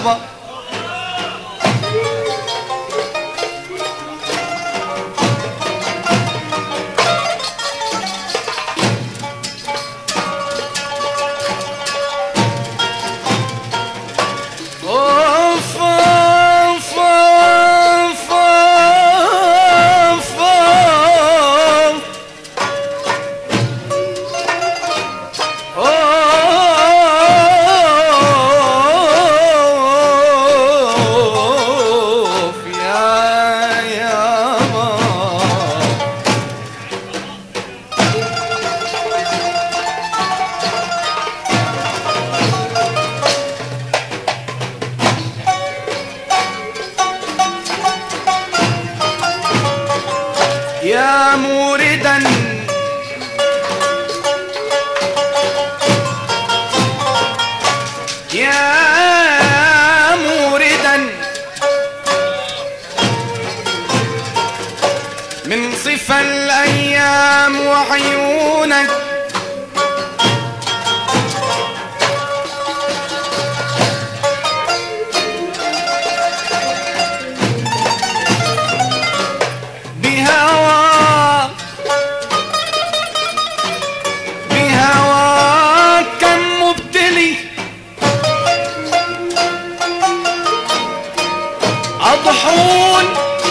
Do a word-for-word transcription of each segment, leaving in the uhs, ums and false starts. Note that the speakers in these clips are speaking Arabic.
يابا. يا موردا يا موردا من صفا الأيام وعيونك أضحون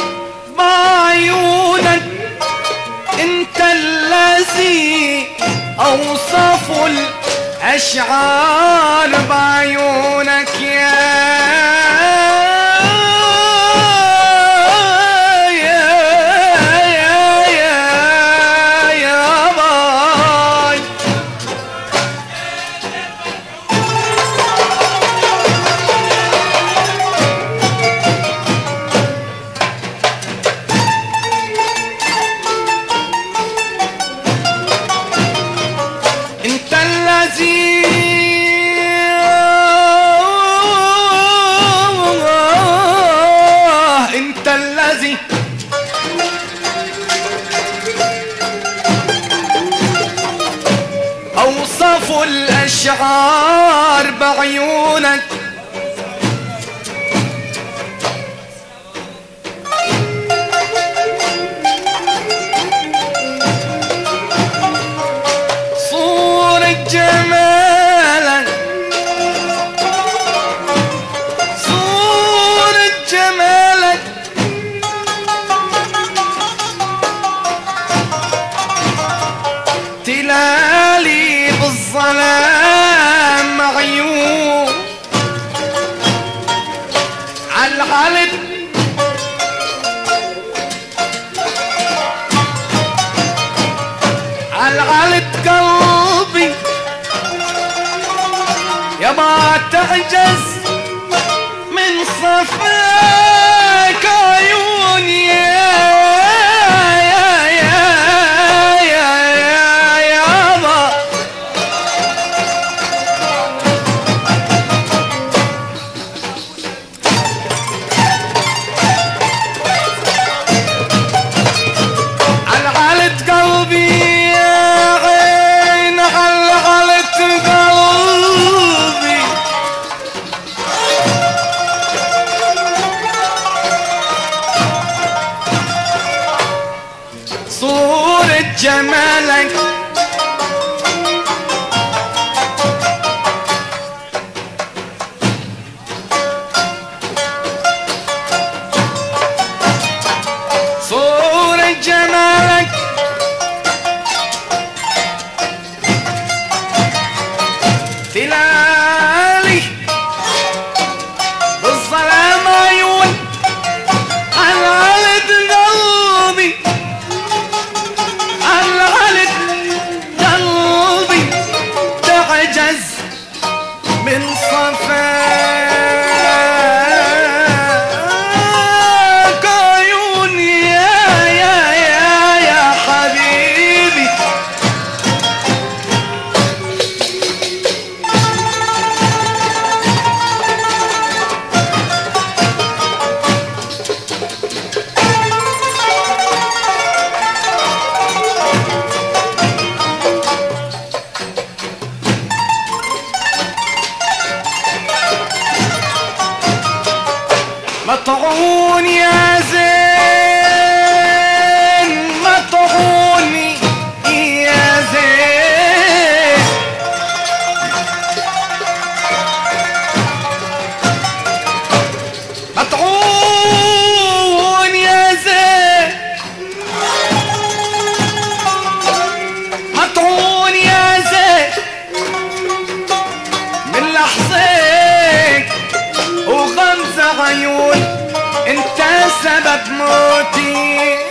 بعيونك. انت الذي اوصف الاشعار بعيونك يا انت الذي اوصف الاشعار بعيونك. صورة جمالك صورة جمالك تلالي بالظلام عيون عالعلد عالعلد قلبي يابا تعجز من صفاك عيوني يا يا يا يا يابا. علقلت قلبي يا عين علقلت قلبي صورة جمالك صورة جمالك تلالي بالظلام عيون عالعلد قلبي عالعلد قلبي تعجز من صفاك عيوني يا يا يا يا حبيبي. عيون انت سبب موتي.